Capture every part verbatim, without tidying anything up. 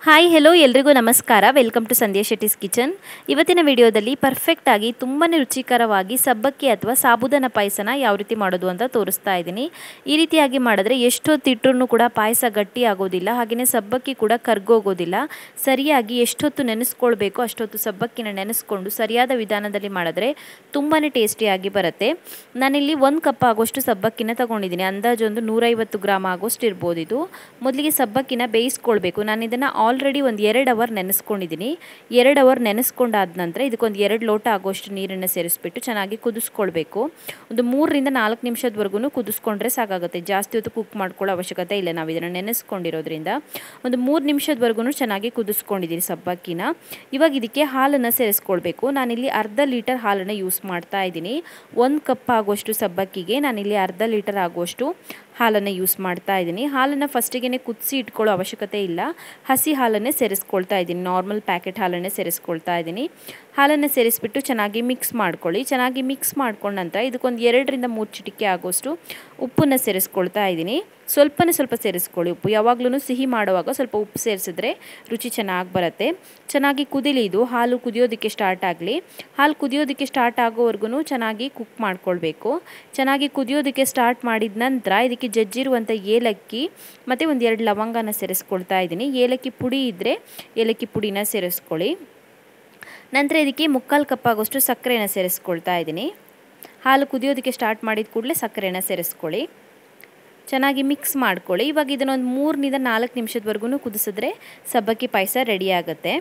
Hi hello ಎಲ್ರಿಗೂ ನಮಸ್ಕಾರ. Welcome to Sandhya Shetty's kitchen. ಇವತ್ತಿನ ವಿಡಿಯೋದಲ್ಲಿ ಪರ್ಫೆಕ್ಟ್ ಆಗಿ ತುಂಬಾ ರುಚಿಕರವಾಗಿ ಸಬ್ಬಕ್ಕಿ ಅಥವಾ ಸಾಬುದಾನ ಪಾಯಸನ ಯಾವ ರೀತಿ ಮಾಡೋದು ಅಂತ ತೋರಿಸ್ತಾ ಇದ್ದೀನಿ. ಈ ರೀತಿಯಾಗಿ ಮಾಡಿದ್ರೆ ಎಷ್ಟೊತ್ತಿಟ್ಟರೂ ಕೂಡ ಪಾಯಸ ಗಟ್ಟಿ ಆಗೋದಿಲ್ಲ, ಹಾಗೆಯೇ ಸಬ್ಬಕ್ಕಿ ಕೂಡ ಕರ್ಗೋಗೋದಿಲ್ಲ. ಸರಿಯಾಗಿ ಎಷ್ಟೊತ್ತು ನೆನೆಸ್ಕೊಳ್ಬೇಕು ಅಷ್ಟೊತ್ತು ಸಬ್ಬಕ್ಕಿನ ನೆನೆಸ್ಕೊಂಡು ಸರಿಯಾದ ವಿಧಾನದಲ್ಲಿ ಮಾಡಿದ್ರೆ ತುಂಬಾ ಟೇಸ್ಟಿಯಾಗಿ ಬರುತ್ತೆ. ನಾನಿಲ್ಲಿ ಒಂದು ಕಪ್ ಆಗೋಷ್ಟು ಸಬ್ಬಕ್ಕಿನ ತಗೊಂಡಿದ್ದೀನಿ. ಅಂದಾಜು ಒಂದು ನೂರೈವತ್ತು ಗ್ರಾಮ್ ಆಗೋಷ್ಟು ಇರ್ಬೋದು. ಇದು ಮೊದಲಿಗೆ ಸಬ್ಬಕ್ಕಿನ ಬೇಯಿಸ್ಕೊಳ್ಬೇಕು. ನಾನು ಇದನ್ನು ಆಲ್ರೆಡಿ ಒಂದು ಎರಡು ಅವರ್ ನೆನೆಸ್ಕೊಂಡಿದ್ದೀನಿ. ಎರಡು ಅವರ್ ನೆನೆಸ್ಕೊಂಡಾದ ನಂತರ ಇದಕ್ಕೊಂದು ಎರಡು ಲೋಟ ಆಗೋಷ್ಟು ನೀರನ್ನು ಸೇರಿಸ್ಬಿಟ್ಟು ಚೆನ್ನಾಗಿ ಕುದಿಸ್ಕೊಳ್ಬೇಕು. ಒಂದು ಮೂರರಿಂದ ನಾಲ್ಕು ನಿಮಿಷದವರೆಗೂ ಕುದಿಸ್ಕೊಂಡ್ರೆ ಸಾಕಾಗುತ್ತೆ. ಜಾಸ್ತಿ ಹೊತ್ತು ಕುಕ್ ಮಾಡ್ಕೊಳ್ಳೋ ಅವಶ್ಯಕತೆ ಇಲ್ಲ. ನಾವು ಇದನ್ನು ನೆನೆಸ್ಕೊಂಡಿರೋದ್ರಿಂದ ಒಂದು ಮೂರು ನಿಮಿಷದವರೆಗೂ ಚೆನ್ನಾಗಿ ಕುದಿಸ್ಕೊಂಡಿದ್ದೀನಿ ಸಬ್ಬಕ್ಕಿನ. ಇವಾಗ ಇದಕ್ಕೆ ಹಾಲನ್ನು ಸೇರಿಸ್ಕೊಳ್ಬೇಕು. ನಾನಿಲ್ಲಿ ಅರ್ಧ ಲೀಟರ್ ಹಾಲನ್ನು ಯೂಸ್ ಮಾಡ್ತಾ ಇದ್ದೀನಿ. ಒಂದು ಕಪ್ ಆಗೋಷ್ಟು ಸಬ್ಬಕ್ಕಿಗೆ ನಾನಿಲ್ಲಿ ಅರ್ಧ ಲೀಟರ್ ಆಗುವಷ್ಟು ಹಾಲನ್ನು ಯೂಸ್ ಮಾಡ್ತಾ ಇದ್ದೀನಿ. ಹಾಲನ್ನು ಫಸ್ಟಿಗೆ ಕುದಿಸಿ ಇಟ್ಕೊಳ್ಳೋ ಅವಶ್ಯಕತೆ ಇಲ್ಲ. ಹಸಿ ಹಾಲನ್ನೇ ಸೇರಿಸ್ಕೊಳ್ತಾ ಇದ್ದೀನಿ. ನಾರ್ಮಲ್ ಪ್ಯಾಕೆಟ್ ಹಾಲನ್ನೇ ಸೇರಿಸ್ಕೊಳ್ತಾ ಇದ್ದೀನಿ. ಹಾಲನ್ನು ಸೇರಿಸ್ಬಿಟ್ಟು ಚೆನ್ನಾಗಿ ಮಿಕ್ಸ್ ಮಾಡ್ಕೊಳ್ಳಿ. ಚೆನ್ನಾಗಿ ಮಿಕ್ಸ್ ಮಾಡ್ಕೊಂಡ ನಂತರ ಇದಕ್ಕೊಂದು ಎರಡರಿಂದ ಮೂರು ಚಿಟಿಕೆ ಆಗೋಷ್ಟು ಉಪ್ಪನ್ನು ಸೇರಿಸ್ಕೊಳ್ತಾ ಇದ್ದೀನಿ. ಸ್ವಲ್ಪನೇ ಸ್ವಲ್ಪ ಸೇರಿಸ್ಕೊಳ್ಳಿ ಉಪ್ಪು. ಯಾವಾಗಲೂ ಸಿಹಿ ಮಾಡುವಾಗ ಸ್ವಲ್ಪ ಉಪ್ಪು ಸೇರಿಸಿದ್ರೆ ರುಚಿ ಚೆನ್ನಾಗಿ ಬರುತ್ತೆ. ಚೆನ್ನಾಗಿ ಕುದಿಲಿ. ಇದು ಹಾಲು ಕುದಿಯೋದಕ್ಕೆ ಸ್ಟಾರ್ಟ್ ಆಗಲಿ. ಹಾಲು ಕುದಿಯೋದಕ್ಕೆ ಸ್ಟಾರ್ಟ್ ಆಗೋವರೆಗೂ ಚೆನ್ನಾಗಿ ಕುಕ್ ಮಾಡ್ಕೊಳ್ಬೇಕು. ಚೆನ್ನಾಗಿ ಕುದಿಯೋದಕ್ಕೆ ಸ್ಟಾರ್ಟ್ ಮಾಡಿದ ನಂತರ ಇದಕ್ಕೆ ಜಜ್ಜಿರುವಂಥ ಏಲಕ್ಕಿ ಮತ್ತು ಒಂದು ಎರಡು ಲವಂಗನ ಸೇರಿಸ್ಕೊಳ್ತಾ ಇದ್ದೀನಿ. ಏಲಕ್ಕಿ ಪುಡಿ ಇದ್ದರೆ ಏಲಕ್ಕಿ ಪುಡಿನ ಸೇರಿಸ್ಕೊಳ್ಳಿ. ನಂತರ ಇದಕ್ಕೆ ಮುಕ್ಕಾಲು ಕಪ್ ಆಗೋಷ್ಟು ಸಕ್ಕರೆನ ಸೇರಿಸ್ಕೊಳ್ತಾ ಇದ್ದೀನಿ. ಹಾಲು ಕುದಿಯೋದಕ್ಕೆ ಸ್ಟಾರ್ಟ್ ಮಾಡಿದ ಕೂಡಲೇ ಸಕ್ಕರೆನ ಸೇರಿಸ್ಕೊಳ್ಳಿ. ಚೆನ್ನಾಗಿ ಮಿಕ್ಸ್ ಮಾಡ್ಕೊಳ್ಳಿ. ಇವಾಗ ಇದನ್ನೊಂದು ಮೂರರಿಂದ ನಾಲ್ಕು ನಿಮಿಷದವರೆಗೂ ಕುದಿಸಿದ್ರೆ ಸಬ್ಬಕ್ಕಿ ಪಾಯಸ ರೆಡಿ ಆಗುತ್ತೆ.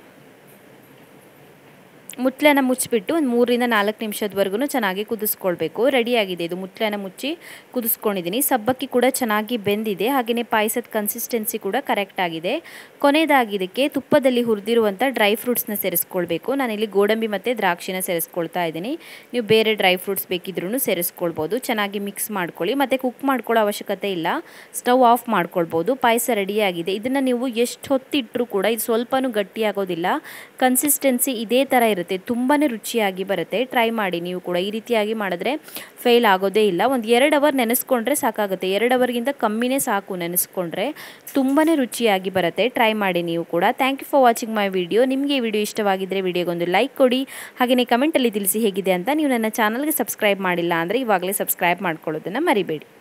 ಮುಚ್ಚಳನ ಮುಚ್ಚಿಬಿಟ್ಟು ಒಂದು ಮೂರರಿಂದ ನಾಲ್ಕು ನಿಮಿಷದವರೆಗೂ ಚೆನ್ನಾಗಿ ಕುದಿಸ್ಕೊಳ್ಬೇಕು. ರೆಡಿಯಾಗಿದೆ ಇದು. ಮುಚ್ಚಳನ ಮುಚ್ಚಿ ಕುದಿಸ್ಕೊಂಡಿದ್ದೀನಿ. ಸಬ್ಬಕ್ಕಿ ಕೂಡ ಚೆನ್ನಾಗಿ ಬೆಂದಿದೆ. ಹಾಗೆಯೇ ಪಾಯಸದ ಕನ್ಸಿಸ್ಟೆನ್ಸಿ ಕೂಡ ಕರೆಕ್ಟ್ ಆಗಿದೆ. ಕೊನೆಯದಾಗಿ ಇದಕ್ಕೆ ತುಪ್ಪದಲ್ಲಿ ಹುರಿದಿರುವಂಥ ಡ್ರೈ ಫ್ರೂಟ್ಸ್ನ ಸೇರಿಸ್ಕೊಳ್ಬೇಕು. ನಾನಿಲ್ಲಿ ಗೋಡಂಬಿ ಮತ್ತು ದ್ರಾಕ್ಷಿನ ಸೇರಿಸ್ಕೊಳ್ತಾ ಇದ್ದೀನಿ. ನೀವು ಬೇರೆ ಡ್ರೈ ಫ್ರೂಟ್ಸ್ ಬೇಕಿದ್ರೂ ಸೇರಿಸ್ಕೊಳ್ಬೋದು. ಚೆನ್ನಾಗಿ ಮಿಕ್ಸ್ ಮಾಡ್ಕೊಳ್ಳಿ. ಮತ್ತು ಕುಕ್ ಮಾಡ್ಕೊಳ್ಳೋ ಅವಶ್ಯಕತೆ ಇಲ್ಲ. ಸ್ಟವ್ ಆಫ್ ಮಾಡ್ಕೊಳ್ಬೋದು. ಪಾಯಸ ರೆಡಿಯಾಗಿದೆ. ಇದನ್ನು ನೀವು ಎಷ್ಟು ಹೊತ್ತಿಟ್ಟರೂ ಕೂಡ ಇದು ಸ್ವಲ್ಪನೂ ಗಟ್ಟಿಯಾಗೋದಿಲ್ಲ. ಕನ್ಸಿಸ್ಟೆನ್ಸಿ ಇದೇ ಥರ ಇರುತ್ತೆ. ತುಂಬಾ ರುಚಿಯಾಗಿ ಬರುತ್ತೆ. ಟ್ರೈ ಮಾಡಿ ನೀವು ಕೂಡ. ಈ ರೀತಿಯಾಗಿ ಮಾಡಿದ್ರೆ ಫೇಲ್ ಆಗೋದೇ ಇಲ್ಲ. ಒಂದು ಎರಡು ಅವರ್ ನೆನೆಸ್ಕೊಂಡ್ರೆ ಸಾಕಾಗುತ್ತೆ. ಎರಡು ಅವರ್ಗಿಂತ ಕಮ್ಮಿನೇ ಸಾಕು ನೆನೆಸ್ಕೊಂಡ್ರೆ. ತುಂಬಾ ರುಚಿಯಾಗಿ ಬರುತ್ತೆ. ಟ್ರೈ ಮಾಡಿ ನೀವು ಕೂಡ. Thank you for watching my video. ನಿಮಗೆ ಈ ವಿಡಿಯೋ ಇಷ್ಟವಾಗಿದ್ದರೆ ವಿಡಿಯೋಗೊಂದು ಲೈಕ್ ಕೊಡಿ. ಹಾಗೆಯೇ ಕಮೆಂಟಲ್ಲಿ ತಿಳಿಸಿ ಹೇಗಿದೆ ಅಂತ. ನೀವು ನನ್ನ ಚಾನಲ್ಗೆ ಸಬ್ಸ್ಕ್ರೈಬ್ ಮಾಡಿಲ್ಲ ಅಂದರೆ ಇವಾಗಲೇ ಸಬ್ಸ್ಕ್ರೈಬ್ ಮಾಡ್ಕೊಳ್ಳೋದನ್ನು ಮರಿಬೇಡಿ.